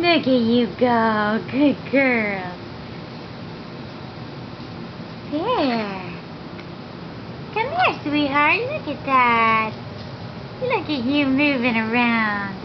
Look at you go. Good girl. There. Come here, sweetheart. Look at that. Look at you moving around.